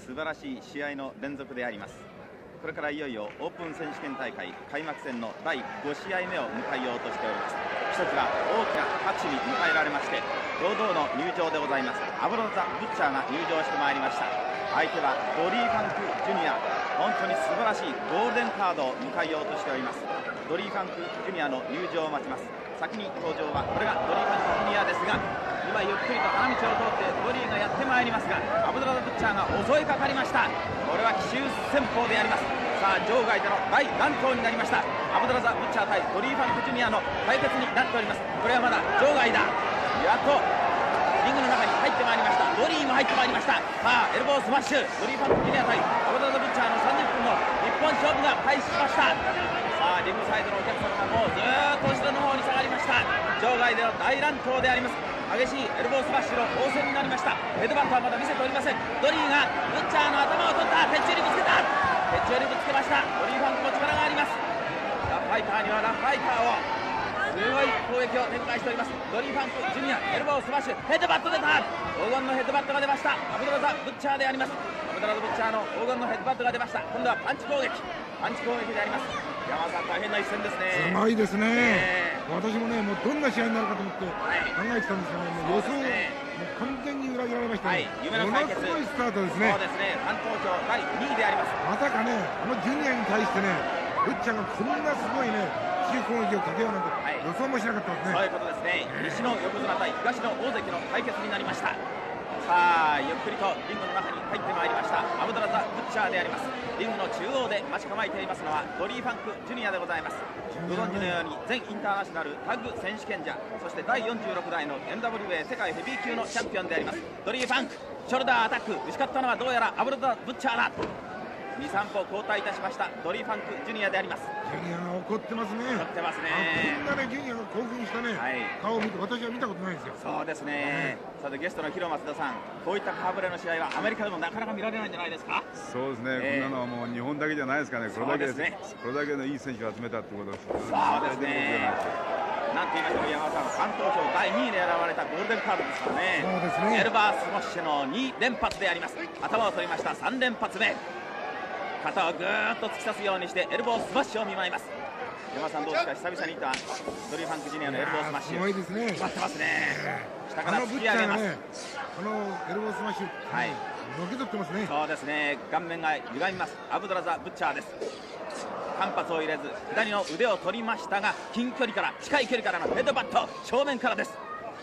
素晴らしい試合の連続であります。これからいよいよオープン選手権大会開幕戦の第5試合目を迎えようとしております。一つは大きな拍手に迎えられまして堂々の入場でございます。アブロザ・ブッチャーが入場してまいりました。相手はドリー・ファンク・ジュニア、本当に素晴らしいゴールデンカードを迎えようとしております。ドリー・ファンク・ジュニアの入場を待ちます。先に登場はこれがドリー・ファンク・ジュニアですが、今ゆっくりと花道を通ってドリーがやってまいりますが、アブドラザ・ブッチャーが襲いかかりました。これは奇襲戦法であります。さあ場外での大乱闘になりました。アブドラザ・ブッチャー対ドリー・ファンク・ジュニアの対決になっております。これはまだ場外だ。やっとリングの中に入ってまいりました。ドリーも入ってまいりました。さあエルボースマッシュ、ドリー・ファンク・ジュニア対アブドラザ・ブッチャーの30分の一本勝負が開始しました。さあリングサイドのお客様がもうずーっと後ろの方に下がりました。場外での大乱闘であります。激しいエルボースマッシュの応戦になりました。ヘッドバットはまだ見せておりません。ドリーがブッチャーの頭を取った。鉄柱にぶつけた。鉄柱にぶつけました。ドリー・ファンクも力があります。ラファイターにはラファイターをすごい攻撃を展開しております。ドリー・ファンク・ジュニア、エルボースマッシュ、ヘッドバット出た。黄金のヘッドバットが出ました。アブドラザ・ブッチャーであります。アブドラザ・ブッチャーの黄金のヘッドバットが出ました。今度はパンチ攻撃、パンチ攻撃であります。山田さん、大変な一戦ですね。 すごいですね。私もね、もうどんな試合になるかと思って考えてたんですが、予想、もう完全に裏切られましたね。 夢の対決、 ものすごいスタートですね。 そうですね、ファン投票第2位であります。 まさかね、このジュニアに対してね、ブッチャーがこんなすごいね、奇襲攻撃をかけようなんて予想もしなかったですね。 そういうことですね。西の横綱対東の大関の対決になりました。さあゆっくりとリングの中に入ってまいりましたアブドラザ・ブッチャーであります。リングの中央で待ち構えていますのはドリー・ファンク・ジュニアでございます。ご存知のように全インターナショナルタッグ選手権者、そして第46代の NWA 世界ヘビー級のチャンピオンでありますドリー・ファンク。ショルダーアタック、打ち勝ったのはどうやらアブドラザ・ブッチャーだ。2、3歩後退いたしましたドリー・ファンク・ジュニアであります。 ジュニアが怒ってますね。 怒ってますね。 こんなねジュニアが興奮したね、顔を見て私は見たことないですよ。 そうですね。さてゲストの広松田さん、こういった顔ぶれの試合はアメリカでもなかなか見られないんじゃないですか。 そうですね、こんなのはもう日本だけじゃないですかね。これだけね、これだけのいい選手を集めたってことです。 そうですね。なんて言いましても山田さん、ファン投票第2位で選ばれたゴールデンカードですからね。 そうですね。 エルバースモッシュの2連発であります。頭を取りました3連発目。肩をぐーっと突き刺すようにしてエルボースマッシュを見舞います。山田さんどうですか、久々に見たドリー・ファンク・ジュニアのエルボースマッシュ。 すごいですね。 待ってますね。下から突き上げます。 このエルボースマッシュ、のけ取ってますね。 そうですね、顔面が歪みますアブドラザ・ブッチャーです。間髪を入れず左の腕を取りましたが、近距離から近い距離からのヘッドバット、正面からです。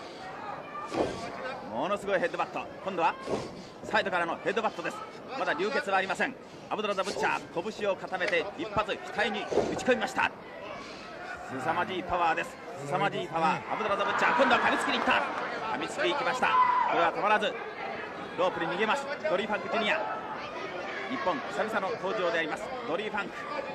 ものすごいヘッドバット、今度はサイドからのヘッドバットです。まだ流血はありません。アブドラザ・ブッチャー、拳を固めて一発額に打ち込みました。凄まじいパワーです。凄まじいパワー、アブドラザ・ブッチャー、今度は噛みつきにいった。噛みつきに行きました。これは止まらずロープに逃げますドリー・ファンク・ジュニア。日本久々の登場でありますドリー・ファンク。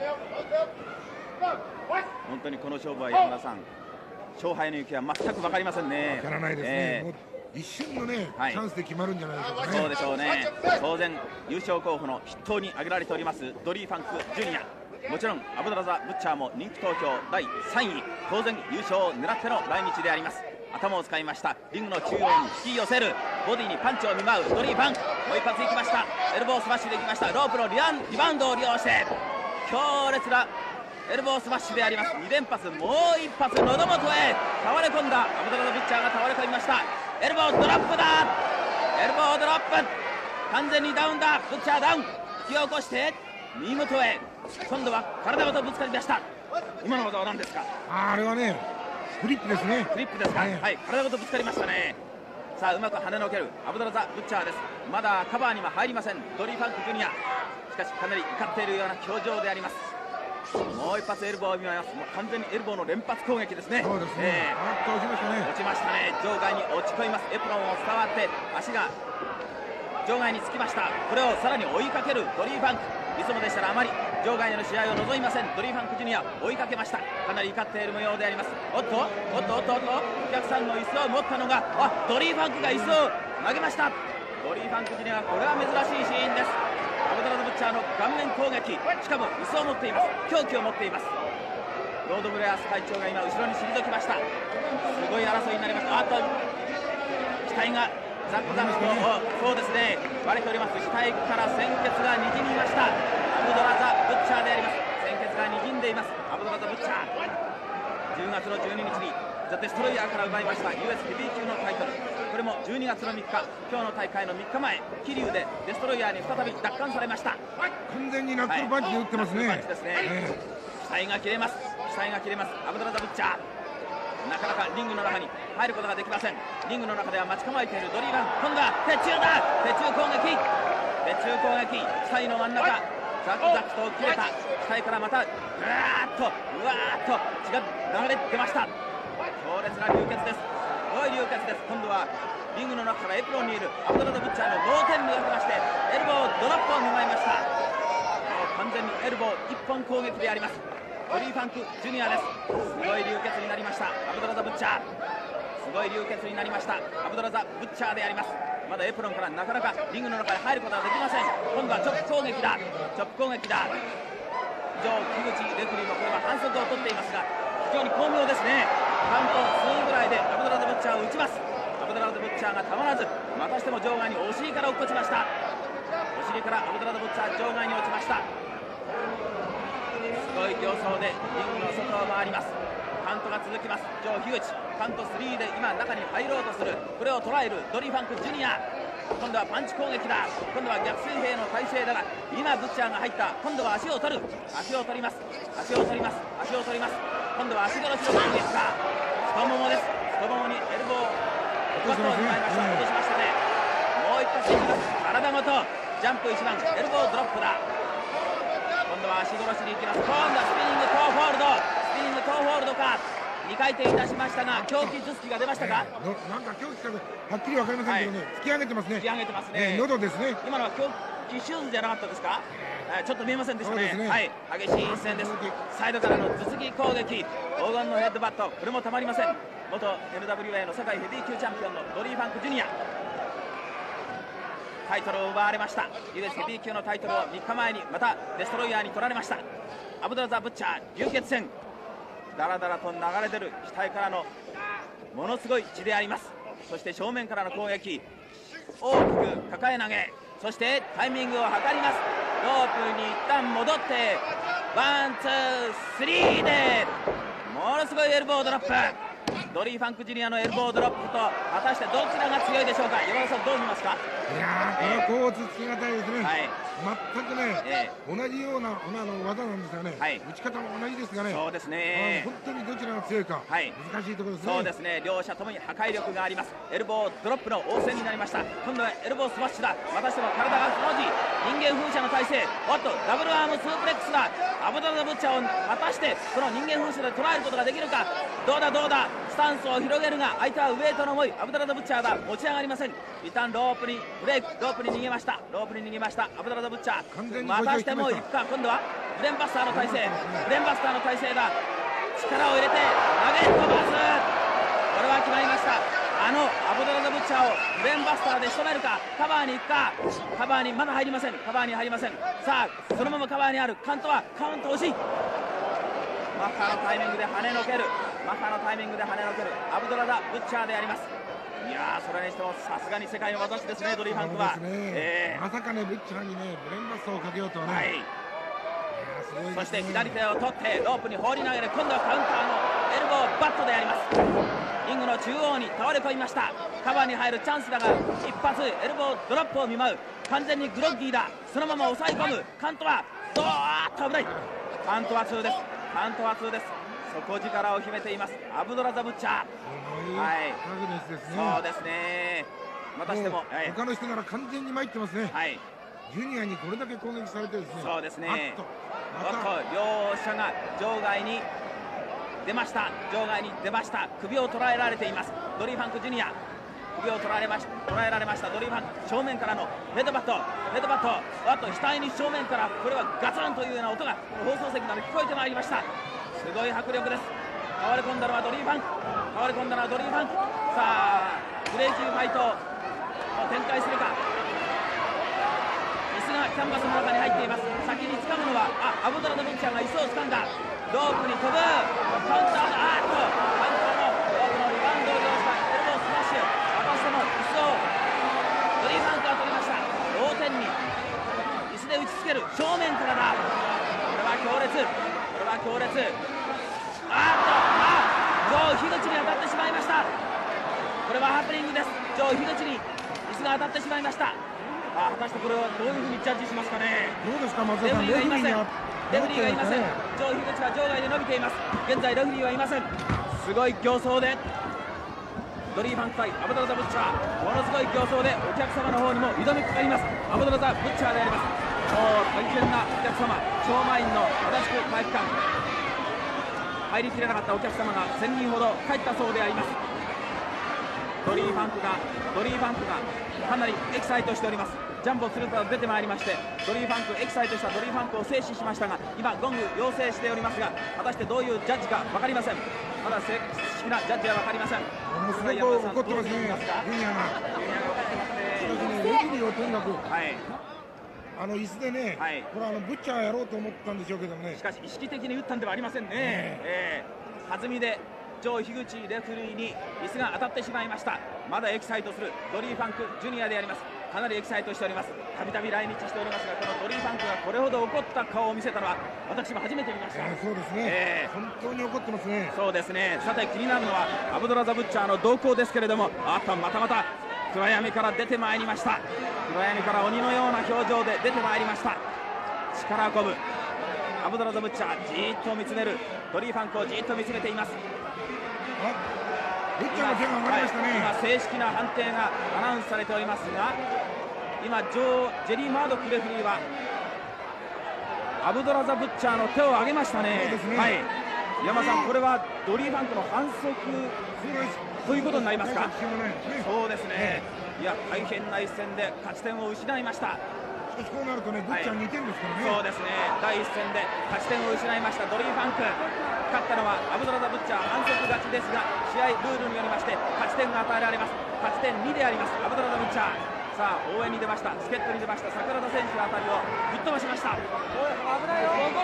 本当にこの勝負は山田さん、勝敗の行方は全く分かりませんね。 分からないですね。もう一瞬のね、チャンスで決まるんじゃないでしょうかね。 そうでしょうね。当然優勝候補の筆頭に挙げられておりますドリー・ファンク・ジュニア、もちろんアブドラザ・ブッチャーも人気投票第3位、当然優勝を狙っての来日であります。頭を使いました。リングの中央に引き寄せる、ボディにパンチを見舞うドリー・ファンク。もう一発いきました。エルボースマッシュでいきました。ロープのリバウンドを利用して強烈なエルボースマッシュであります。2連発、もう一発喉元へ倒れ込んだアブドラザ・ブッチャーが倒れ込みました。エルボードロップだ。エルボードロップ、完全にダウンだ。ブッチャーダウン、引き起こして耳元へ、今度は体ごとぶつかりました。今の技は何ですか。 あれはねフリップですね。 フリップですか。はい、体ごとぶつかりましたね。さあうまく跳ねのけるアブドラザ・ブッチャーです。まだカバーには入りませんドリー・ファンク・ジュニア。しかしかなり怒っているような表情であります。もう一発エルボーを見舞います。もう完全にエルボーの連発攻撃ですね。 そうですね。落ちましたね。 落ちましたね。場外に落ち込みます。エプロンを伝わって足が場外につきました。これをさらに追いかけるドリー・ファンク。いつもでしたらあまり場外での試合を望みませんドリー・ファンク・ジュニア。追いかけました。かなり怒っている模様であります。おっとおっとおっとおっと、お客さんの椅子を持ったのがドリー・ファンクが椅子を投げました。ドリー・ファンク・ジュニア、これは珍しいシーンです。アブドラザ・ブッチャーの顔面攻撃、しかも椅子を持っています。凶器を持っています。ロード・ブレアス会長が今後ろに退きました。すごい争いになりました。額がザクザクと、そうですね、割れております。額から鮮血がにじみました。アブドラザ・ブッチャーであります。鮮血がにじんでいます。アブドラザ・ブッチャー、10月の12日にザ・デストロイヤーから奪いました US ヘビー級のタイトル。これも12月の3日、今日の大会の3日前、桐生でデストロイヤーに再び奪還されました。 完全にナックルパンチで打ってますね。 ナックルパンチですね。額が切れます。額が切れます。アブドラザ・ブッチャー、なかなかリングの中に入ることができません。リングの中では待ち構えているドリーバン、今度は鉄柱だ。鉄柱攻撃、鉄柱攻撃、額の真ん中、ザクザクと切れた。額からまたうわーっと血が流れてました。強烈な流血です。すごい流血です。今度はリングの中からエプロンにいるアブドラザ・ブッチャーの同点目が出まして、エルボードロップを見舞いました。完全にエルボー一本攻撃であります。ドリー・ファンク・ジュニアです。すごい流血になりました。アブドラザ・ブッチャー、すごい流血になりました。アブドラザ・ブッチャーであります。まだエプロンからなかなかリングの中に入ることができません。今度はチョップ攻撃だ。チョップ攻撃だ。以上、木口レフェリーもこれは反則を取っていますが、非常に巧妙ですね。カウント2ぐらいでアブドラザ・ブッチャーを打ちます。アブドラザ・ブッチャーがたまらず、またしても場外にお尻から落っこちました。お尻からアブドラザ・ブッチャー場外に落ちました。すごい形相でリングの外を回ります。カウントが続きます。ジョー・樋口、カウント3で今中に入ろうとする、これを捉えるドリー・ファンク・ジュニア。今度はパンチ攻撃だ。今度は逆水平の体勢だが、今ブッチャーが入った。今度は足を取る。足を取ります。足を取ります。足を取ります。今度は足殺しの攻撃か。太ももです。太ももにエルボーバットをしまいました。落としましたね。もう一発いきます。体ごとジャンプ1番、エルボードロップだ。今度は足殺しに行きます。今度はスピニングトーホールド、スピニングトーホールドか。2回転いたしましたが、狂気頭突きが出ましたか。 なんか狂気かはっきり分かりませんけどね、突き上げてますね。 突き上げてますね。 喉ですね。 今のは狂気シューズじゃなかったですか。ちょっと見えませんでしたね。はい、激しい一戦です。サイドからの頭突き攻撃、黄金のヘッドバット、これもたまりません。元 NWA の世界ヘビー級チャンピオンのドリー・ファンク・ジュニア、タイトルを奪われました。 US ヘビー級のタイトルを3日前にまたデストロイヤーに取られました。アブドラザ・ブッチャー、流血戦、だらだらと流れ出る額からのものすごい血であります。そして正面からの攻撃、大きく抱え投げ、そしてタイミングを測ります。ロープに一旦戻って、ワンツースリーでものすごいエルボードロップ。ドリー・ファンク・ジュニアのエルボードロップと果たしてどちらが強いでしょうか。山田さんどう見ますか。 いやー、これは甲乙つきがたいですね。 はい、 全くね、同じような技なんですよね。はい、打ち方も同じですがね。そうですね。本当にどちらが強いか、はい、難しいところですね。そうですね。両者ともに破壊力があります。エルボードロップの応戦になりました。今度はエルボースマッシュだ。またしても体がくの字、人間風車の体勢。おっと、ダブルアームスープレックスだ。アブドラザ・ブッチャーを果たしてこの人間風車で捉えることができるか。どうだどうだ。スタンスを広げるが相手はウエイトの重いアブドラザ・ブッチャーだ。持ち上がりません。一旦ロープにブレイク、ロープに逃げました。ロープに逃げましたアブドラザ・ブッチャー。またしても行くか。今度はブレンバスターの体勢、ブレンバスターの体勢だ。力を入れて投げ飛ばす。これは決まりました。アブドラザ・ブッチャーをブレンバスターで仕留めるか。カバーに行くか。カバーにまだ入りません。カバーに入りません。さあそのままカバーにある。カウントはカウント惜しい。マッハのタイミングで跳ねのける。マッハのタイミングで跳ねのけるアブドラザ・ブッチャーであります。いやー、それにしてもさすがに世界の私ですね、ドリー・ファンクは。 まさかね、ブッチャーにね、ブレンバスターをかけようとはね。はい、 そして左手を取ってロープに放り投げる。今度はカウンターのエルボーバットであります。リングの中央に倒れ込みました。カバーに入るチャンスだが、一発エルボードロップを見舞う。完全にグロッギーだ。そのまま抑え込む。カウントはどーっと危ない。カウントは2です。カウントは2です。底力を秘めていますアブドラザ・ブッチャー。はい、そうですね。またしても他の人なら完全に参ってますね。はい、ジュニアにこれだけ攻撃されてですね。 そうですね。両者が場外に出ました。場外に出ました。首を捉えられていますドリー・ファンク・ジュニア。首を捉えられましたドリー・ファンク。正面からのヘッドバット、ヘッドバット、あと額に正面からこれはガツンというような音が放送席まで聞こえてまいりました。すごい迫力です。倒れ込んだのはドリー・ファンク。倒れ込んだのはドリー・ファンク。さあクレイジーファイトを展開するか。椅子がキャンバスの中に入っています。先に掴むのはアブドラザ・ブッチャーが椅子を掴んだ。ロープに飛ぶ。カウンターだ。カウンターのロープのリバウンドを利用したエルボースマッシュ。またしても椅子をける、正面からだ。これは強烈、これは強烈。ジョー・樋口に当たってしまいました。これはハプニングです。ジョー・樋口に椅子が当たってしまいました。果たしてこれはどういうふうにジャッジしますかね。 どうですか松田さん。 レフリーがいません。レフリーがいません。ジョー・樋口は場外で伸びています。現在レフリーはいません。すごい競争でドリー・ファンク対アブドラザ・ブッチャー、ものすごい競争でお客様の方にも挑みかかります。アブドラザ・ブッチャーであります。もう大変なお客様、超満員の足立区体育館、入りきれなかったお客様が1000人ほど帰ったそうであります。ドリー・ファンクがかなりエキサイトしております。ジャンボ鶴田出てまいりまして、ドリー・ファンク、エキサイトしたドリー・ファンクを制止しましたが、今ゴング要請しておりますが、果たしてどういうジャッジか分かりません。まだ正式なジャッジは分かりません。 ものすごく怒ってますね、ジュニアが。レフリーをとにかく、椅子でね、これブッチャーやろうと思ったんでしょうけどね。 しかし意識的に打ったんではありませんね。弾みでジョー・樋口レフリーに椅子が当たってしまいました。まだエキサイトするドリー・ファンクジュニアであります。かなりエキサイトしております。たびたび来日しておりますが、このドリー・ファンクがこれほど怒った顔を見せたのは私も初めて見ました。 そうですね、本当に怒ってますね。 そうですね。さて気になるのはアブドラザ・ブッチャーの動向ですけれども、また暗闇から出てまいりました。暗闇から鬼のような表情で出てまいりました。力こぶアブドラザ・ブッチャー、じーっと見つめるドリー・ファンクをじーっと見つめています。 ブッチャーの手が上がりましたね。 今正式な判定がアナウンスされておりますが、今ジェリー・マードックレフリーはアブドラザ・ブッチャーの手を上げましたね。山さん、これはドリー・ファンクの反則ということになりますか。そうですね、いや大変な一戦で勝ち点を失いました。 こうなるとね、ブッチャー2点ですからね。 そうですね、第一戦で勝ち点を失いましたドリー・ファンク。勝ったのはアブドラザ・ブッチャー、反則勝ちですが、試合ルールによりまして勝ち点が与えられます。勝ち点2でありますアブドラザ・ブッチャー。さあ応援に出ました、チケットに出ました桜田選手のあたりを吹っ飛ばしました。危ないよ、ロ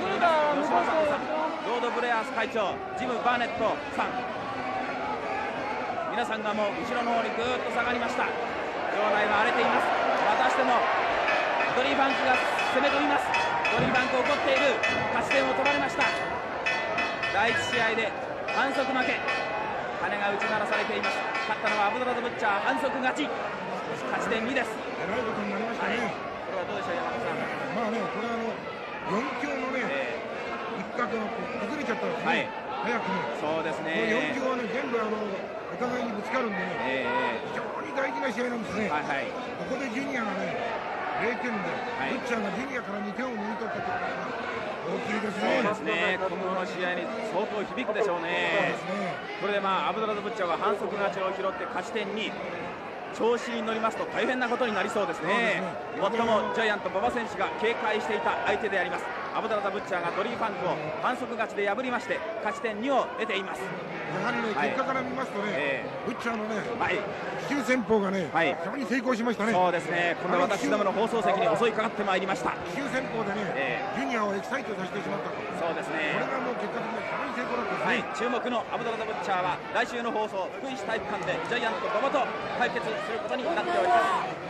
ード・ブレアース会長、ジム・バーネットさん、皆さんがもう後ろの方にぐーっと下がりました。場内は荒れています。またしてもドリー・ファンクが攻め込みます。ドリー・ファンク怒っている。勝ち点を取られました。第1試合で反則負け、鐘が打ち鳴らされています。勝ったのはアブドラザ・ブッチャー、反則勝ち、勝ち点2です。 えらいことになりましたね。 これはどうでしょう、山田さん。 まあね、これは4強のね、一角が崩れちゃったんですね、早くも。 そうですね、 4強はね、全部お互いにぶつかるんでね、非常に大事な試合なんですね。ここでジュニアがね、0点で、ブッチャーがジュニアから2点を抜い取ったというのは大きいですね。 そうですね、今後の試合に相当響くでしょうね。これでアブドラザ・ブッチャーは反則勝ちを拾って勝ち点2、調子に乗りますと大変なことになりそうですね。最もジャイアント馬場選手が警戒していた相手でありますアブドラザ・ブッチャーがドリー・ファンクを反則勝ちで破りまして勝ち点2を得ています。 やはりね、結果から見ますとね、ブッチャーのね、奇襲戦法がね、非常に成功しましたね。 そうですね、今度は私どもの放送席に襲いかかってまいりました。 奇襲戦法でね、ジュニアをエキサイトさせてしまったと。 そうですね、 これがもう結果的に非常に成功だったですね。 注目のアブドラザ・ブッチャーは来週の放送福井市体育館でジャイアント馬場と対決することになっております。